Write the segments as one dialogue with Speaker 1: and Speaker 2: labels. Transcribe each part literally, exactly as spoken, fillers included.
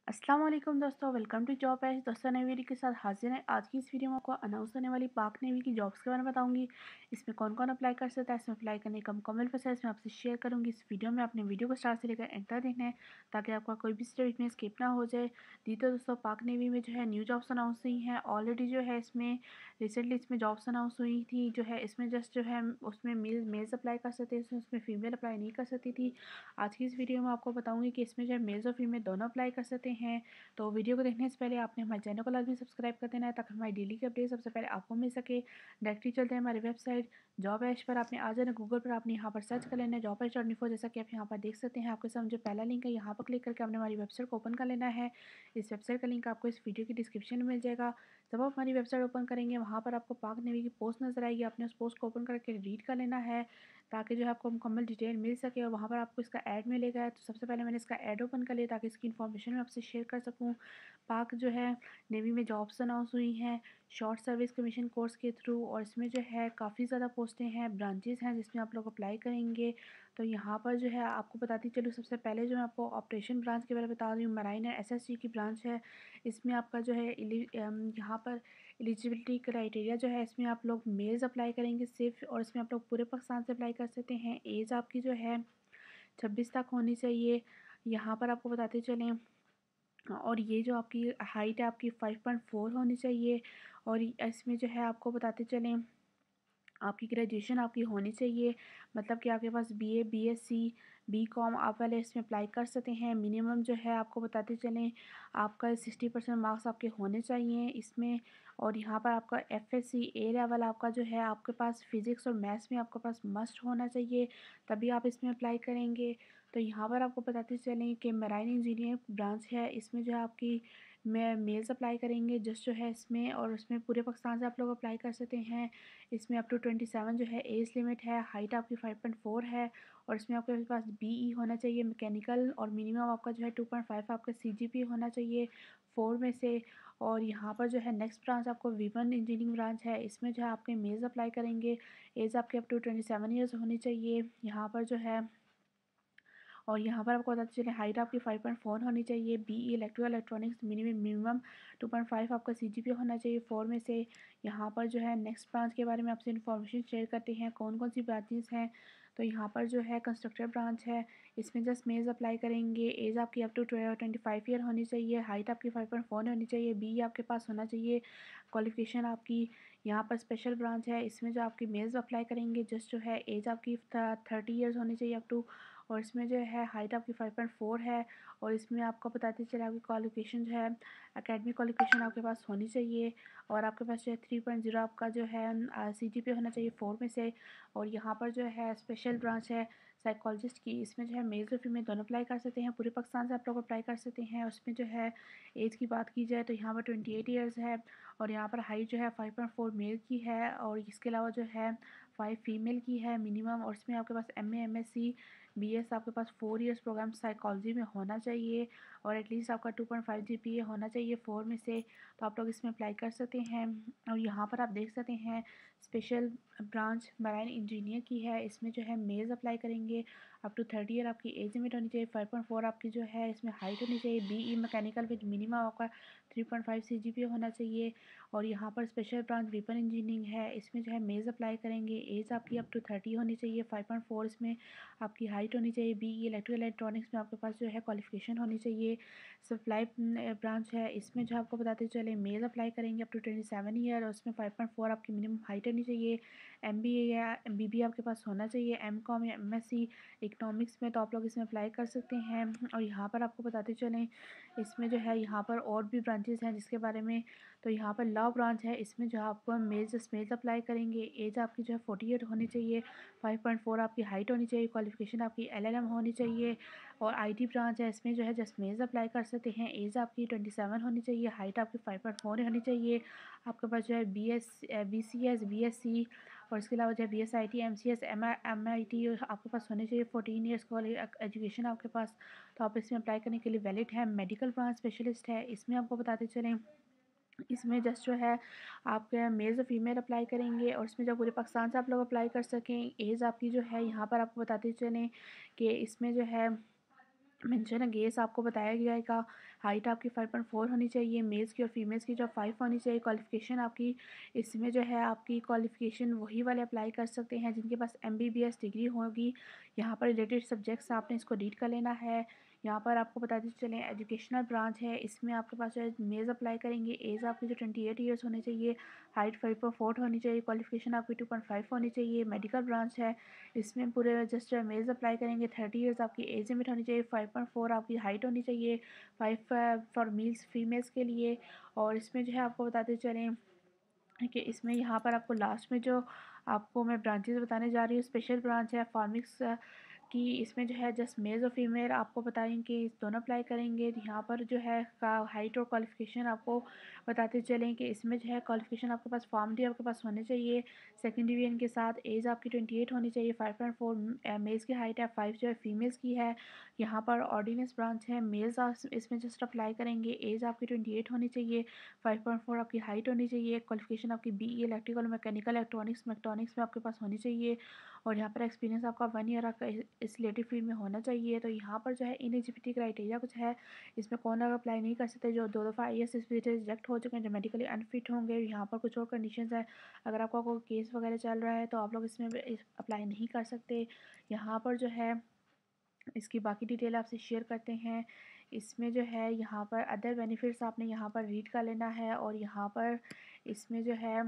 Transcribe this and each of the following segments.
Speaker 1: अस्सलाम वालेकुम दोस्तों, वेलकम टू जॉब एज। दोस्तों नई वीडियो के साथ हाजिर हैं। आज की इस वीडियो में आपको अनाउंस होने वाली पाक नेवी की जॉब्स के बारे में बताऊंगी। इसमें कौन कौन अप्लाई कर सकता है, इसमें अप्लाई करने का मुकम्मल प्रोसेस मैं आपसे शेयर करूंगी। इस वीडियो में आपने वीडियो को स्टार्ट से लेकर एंड तक देखना है ताकि आपका कोई भी स्टेप में स्किप ना हो जाए। दी तो दोस्तों पाक नेवी में जो है न्यू जॉब्स अनाउंस हुई हैं ऑलरेडी। जो है इसमें रिसेंटली इसमें जॉब्स अनाउंस हुई थी। जो है इसमें जस्ट जो है उसमें मेल मेल्स अप्लाई कर सकते थे, उसमें फीमेल अप्लाई नहीं कर सकती थी। आज की इस वीडियो में आपको बताऊंगी कि इसमें जो है मेल्स और फीमेल दोनों अप्लाई कर सकते हैं। तो वीडियो को देखने से पहले आपने हमारे चैनल को लाजमी सब्सक्राइब कर देना है ताकि हमारी डेली की अपडेट सबसे पहले आपको मिल सके। डायरेक्टली चलते हैं हमारी वेबसाइट जॉब एश पर। आपने आ जाना गूगल पर, आपने यहाँ पर सर्च कर लेना है जॉब एश डॉट इन्फो। जैसा कि आप यहाँ पर देख सकते हैं आपके सामने जो पहला लिंक है यहाँ पर क्लिक करके आपने हमारी वेबसाइट को ओपन कर लेना है। इस वेबसाइट का लिंक आपको इस वीडियो की डिस्क्रिप्शन में मिल जाएगा। जब आप हमारी वेबसाइट ओपन करेंगे वहाँ पर आपको पाक नेवी की पोस्ट नजर आएगी। आपने उस पोस्ट को ओपन करके रीड कर लेना है ताकि जो है आपको मुकम्मल डिटेल मिल सके। और वहाँ पर आपको इसका ऐड मिलेगा। तो सबसे पहले मैंने इसका ऐड ओपन कर लिया ताकि इसकी इन्फॉर्मेशन मैं आपसे शेयर कर सकूँ। पाक जो है नेवी में जॉब्स अनाउंस हुई हैं शॉर्ट सर्विस कमीशन कोर्स के थ्रू। और इसमें जो है काफ़ी ज़्यादा पोस्टें हैं, ब्रांचेस हैं जिसमें आप लोग अप्लाई करेंगे। तो यहाँ पर जो है आपको बताती चलूँ, सबसे पहले जो मैं आपको ऑपरेशन ब्रांच के बारे में बता रही हूँ, मराइन एंड एसएसजी की ब्रांच है। इसमें आपका जो है इली- अम, यहाँ पर एलिजिबिलिटी क्राइटेरिया जो है इसमें आप लोग मेल्स अप्लाई करेंगे सिर्फ। और इसमें आप लोग पूरे पाकिस्तान से अप्लाई कर सकते हैं। एज आपकी जो है छब्बीस तक होनी चाहिए। यहाँ पर आपको बताते चलें। और ये जो आपकी हाइट है आपकी फाइव पॉइंट फोर होनी चाहिए। और इसमें जो है आपको बताते चलें आपकी ग्रेजुएशन आपकी होनी चाहिए। मतलब कि आपके पास बीए, बीएससी, बीकॉम आप पहले इसमें अप्लाई कर सकते हैं। मिनिमम जो है आपको बताते चलें आपका सिक्सटी परसेंट मार्क्स आपके होने चाहिए इसमें। और यहाँ पर आपका एफएससी ए लेवल आपका जो है आपके पास फिज़िक्स और मैथ्स में आपके पास मस्ट होना चाहिए, तभी आप इसमें अप्लाई करेंगे। तो यहाँ पर आपको बताते चलें कि मेराइन इंजीनियर ब्रांच है, इसमें जो है आपकी मैं मेल्स अप्लाई करेंगे जस्ट जो है इसमें। और उसमें पूरे पाकिस्तान से आप लोग अप्लाई कर सकते हैं। इसमें अप टू ट्वेंटी सेवन जो है एज लिमिट है। हाइट आपकी फाइव पॉइंट फोर है। और इसमें आपके पास बीई होना चाहिए मैकेनिकल। और मिनिमम आपका जो है टू पॉइंट फाइव आपका सीजीपी होना चाहिए फोर में से। और यहाँ पर जो है नेक्स्ट ब्रांच आपको वीवन इंजीनियरिंग ब्रांच है। इसमें जो है आपके मेल्स अप्लाई करेंगे। एज आपके up to twenty seven years होनी चाहिए यहाँ पर जो है। और यहाँ पर आपको बताते चले हाइट आपकी फाइव पॉइंट फोर होनी चाहिए। BE electrical electronics minimum minimum two point five आपका सीजीपीए होना चाहिए फोर में से। यहाँ पर जो है नेक्स्ट ब्रांच के बारे में आपसे इन्फॉर्मेशन शेयर करते हैं कौन कौन सी ब्रांचेस हैं। तो यहाँ पर जो है कंस्ट्रक्टर ब्रांच है, इसमें जस्ट मेल्स अप्लाई करेंगे। एज आपकी up to twenty five year होनी चाहिए। हाइट आपकी फाइव पॉइंट फोर होनी चाहिए। बी आपके पास होना चाहिए। क्वालिफिकेशन आपकी यहाँ पर स्पेशल ब्रांच है, इसमें जो आपकी मेल्स अप्लाई करेंगे जस्ट जो है एज आपकी थर्टी ईयर्स होनी चाहिए अप टू। और इसमें जो है हाइट आपकी फाइव पॉइंट फोर है। और इसमें आपको बताते चले आपकी क्वालिफिकेशन जो है एकेडमिक क्वालिफिकेशन आपके पास होनी चाहिए। और आपके पास जो है थ्री पॉइंट ज़ीरो आपका जो है सी जी पी होना चाहिए फोर में से। और यहाँ पर जो है स्पेशल ब्रांच है साइकोलॉजिस्ट की, इसमें जो है मेल्स और फीमेल दोनों अप्लाई कर सकते हैं। पूरे पाकिस्तान से आप लोग अप्लाई कर सकते हैं। उसमें जो है एज की बात की जाए तो यहाँ पर ट्वेंटी एट ईयर्स है। और यहाँ पर हाइट जो है फाइव पॉइंट फोर मेल की है। और इसके अलावा जो है फाइव फीमेल की है मिनिमम। और इसमें आपके पास M A M S C B S आपके पास फोर इयर्स प्रोग्राम साइकोलॉजी में होना चाहिए। और एटलीस्ट आपका two point five G P A होना चाहिए फोर में से। तो आप लोग इसमें अप्लाई कर सकते हैं। और यहाँ पर आप देख सकते हैं स्पेशल ब्रांच मराइन इंजीनियर की है। इसमें जो है मेल्स अप्लाई करेंगे अप टू थर्टी ईयर आपकी एज लिमिट होनी चाहिए। फाइव पॉइंट फोर आपकी जो है इसमें हाइट होनी चाहिए। B E mechanical with minimum आपका three point five C G P होना चाहिए। और यहाँ पर स्पेशल ब्रांच वेपन इंजीनियरिंग है, इसमें जो है मेल्स अप्लाई करेंगे। एज आपकी अप टू थर्टी होनी चाहिए। फाइव पॉइंट फोर इसमें आपकी हाइट होनी चाहिए। बी ई इलेक्ट्रिकल इलेक्ट्रॉनिक्स में आपके पास जो है क्वालिफिकेशन होनी चाहिए। सप्लाई ब्रांच है, इसमें जो आपको बताते चले मेल अप्लाई करेंगे up to twenty seven year. और उसमें फाइव पॉइंट फोर आपकी मिनिमम हाइट होनी चाहिए। एम बी ए या बी बी आपके पास होना चाहिए। एम कॉम या एम एस सी इकनॉमिक्स में तो आप लोग इसमें अप्लाई कर सकते हैं। और यहाँ पर आपको बताते चलें इसमें जो है यहाँ पर और भी ब्रांचेस हैं जिसके बारे में। तो यहाँ पर लॉ ब्रांच है, इसमें जो आपको मेल्स मेल्स अप्लाई करेंगे। एज आपकी जो है फोर्टी ईयर होनी चाहिए। फाइव पॉइंट फोर आपकी हाइट होनी चाहिए। क्वालिफिकेशन आपकी एल एल एम होनी चाहिए। और आईटी ब्रांच है, इसमें जो है जस्ट मेल्स अप्लाई कर सकते हैं। एज आपकी ट्वेंटी सेवन होनी चाहिए। हाइट आपकी फाइव पॉइंट फोर होनी चाहिए। आपके पास जो है B S B C S B S C और इसके अलावा जो है B S I T M C S M I M I T आपके पास होने चाहिए। फोर्टीन ईयर्स वाली एजुकेशन आपके पास। तो आप इसमें अप्लाई करने के लिए वैलिड है। मेडिकल ब्रांच स्पेशलिस्ट है, इसमें आपको बताते चलें इसमें जस्ट जो है आपके मेल्स और फीमेल अप्लाई करेंगे। और इसमें जो पूरे पाकिस्तान से आप लोग अप्लाई कर सकें। एज आपकी जो है यहाँ पर आपको बताते चलें कि इसमें जो है मेंशन है गेस आपको बताया गया है का हाइट आपकी फाइव पॉइंट फोर होनी चाहिए, मेल्स की और फीमेल्स की जो फाइव होनी चाहिए। क्वालिफ़िकेशन आपकी इसमें जो है आपकी क्वालिफ़िकेशन वही वाले अप्लाई कर सकते हैं जिनके पास एमबीबीएस डिग्री होगी। यहाँ पर रिलेटेड सब्जेक्ट्स आपने इसको रीड कर लेना है। यहाँ पर आपको बताते चलें एजुकेशनल ब्रांच है, इसमें आपके पास जो है मेल्स अप्लाई करेंगे। एज आपकी जो ट्वेंटी एट ईयर्स होने चाहिए, हाइट फाइव पॉइंट फोर होनी चाहिए, क्वालिफ़िकेशन आपकी टू पॉइंट फाइव होनी चाहिए। मेडिकल ब्रांच है, इसमें पूरे जस्ट मेल्स अप्लाई करेंगे। थर्टी ईयर्स आपकी एज लिमिट होनी चाहिए, फाइव पॉइंट फोर आपकी हाइट होनी चाहिए, फाइव फॉर मेल्स फीमेल्स के लिए। और इसमें जो है आपको बताते चलें कि इसमें यहाँ पर आपको लास्ट में जो आपको मैं ब्रांचेस बताने जा रही हूँ, स्पेशल ब्रांच है फार्मिक्स की। इसमें जो है जस्ट मेल्स और फीमेल आपको बताएंगे दोनों अप्लाई करेंगे। तो यहाँ पर जो है का हाइट और क्वालिफ़िकेशन आपको बताते चलें कि इसमें जो है क्वालिफ़िकेशन आपके पास फार्म डी आपके पास होने चाहिए सेकेंड डिवीजन के साथ। एज आपकी ट्वेंटी एट होनी चाहिए, फाइव पॉइंट फोर मेल्स की हाइट है, फाइव जो है फीमेल्स की है। यहाँ पर ऑर्डिनेंस ब्रांच है, मेल्स आप इसमें जस्ट अप्लाई करेंगे। एज आपकी ट्वेंटी एट होनी चाहिए, फाइव पॉइंट फोर आपकी हाइट होनी चाहिए, क्वालिफ़िकेशन आपकी B E electrical mechanical electronics mechatronics में आपके पास होनी चाहिए। और यहाँ पर एक्सपीरियंस आपका वन ईयर आपका इस इस रिलेटेड फील्ड में होना चाहिए। तो यहाँ पर जो है इलिजिबिलिटी क्राइटेरिया कुछ है, इसमें कौन लोग अप्लाई नहीं कर सकते, जो दो दफ़ा आई एस रिजेक्ट हो चुके हैं, जो मेडिकली अनफिट होंगे। यहाँ पर कुछ और कंडीशंस हैं, अगर आपका कोई केस वगैरह चल रहा है तो आप लोग इसमें अप्लाई नहीं कर सकते। यहाँ पर जो है इसकी बाकी डिटेल आपसे शेयर करते हैं। इसमें जो है यहाँ पर अदर बेनिफिट्स आपने यहाँ पर रीड कर लेना है। और यहाँ पर इसमें जो है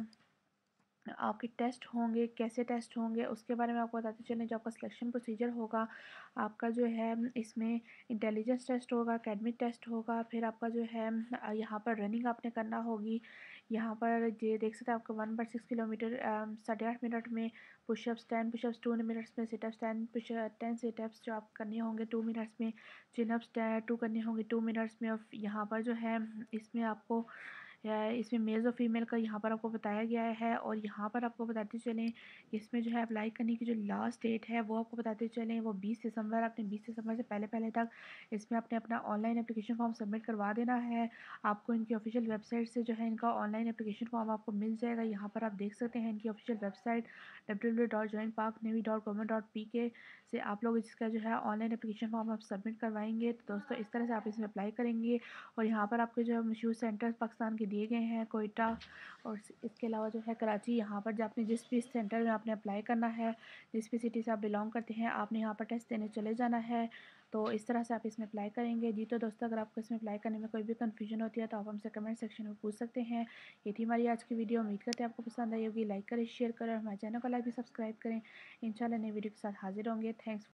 Speaker 1: आपके टेस्ट होंगे, कैसे टेस्ट होंगे उसके बारे में आपको बताते चलें। जो आपका सिलेक्शन प्रोसीजर होगा, आपका जो है इसमें इंटेलिजेंस टेस्ट होगा, एकेडमिक टेस्ट होगा, फिर आपका जो है यहाँ पर रनिंग आपने करना होगी। यहाँ पर ये देख सकते हैं आपका वन बाई सिक्स किलोमीटर साढ़े आठ मिनट में, pushups ten pushups two minutes में, situps ten push ten situps जो आप करने होंगे टू मिनट्स में, चिनअप्स टू करने होंगे टू मिनट्स में। और यहाँ पर जो है इसमें आपको इसमें मेल्स और फीमेल का यहाँ पर आपको बताया गया है। और यहाँ पर आपको बताते चलें इसमें जो है अप्लाई करने की जो लास्ट डेट है वो आपको बताते चलें वो बीस दिसंबर। आपने बीस दिसंबर से पहले पहले तक इसमें अपने अपना ऑनलाइन एप्लीकेशन फॉर्म सबमिट करवा देना है। आपको इनकी ऑफिशियल वेबसाइट से जो है इनका ऑनलाइन एप्लीकेशन फॉर्म आपको मिल जाएगा। यहाँ पर आप देख सकते हैं इनकी official website W W dot joint Pak navy dot government dot P K से आप लोग इसका जो है ऑनलाइन एप्लीकेशन फॉर्म आप सबमिट करवाएंगे। तो दोस्तों इस तरह से आप इसमें अप्लाई करेंगे। और यहाँ पर आपके जो मशहूर सेंटर्स पाकिस्तान के दिए गए हैं, कोयटा और इसके अलावा जो है कराची। यहाँ पर जो आपने जिस भी सेंटर में आपने अप्लाई करना है, जिस भी सिटी से आप बिलोंग करते हैं, आपने यहाँ पर टेस्ट देने चले जाना है। तो इस तरह से आप इसमें अप्लाई करेंगे। जी तो दोस्तों अगर आपको इसमें अप्लाई करने में कोई भी कन्फ्यूजन होती है तो आप हमसे कमेंट सेक्शन में पूछ सकते हैं। ये थी हमारी आज की वीडियो, उम्मीद करते हैं आपको पसंद आई होगी। लाइक करें, शेयर करें और हमारे चैनल को लाइक भी सब्सक्राइब करें। इंशाल्लाह नई वीडियो के साथ हाजिर होंगे। थैंक्स।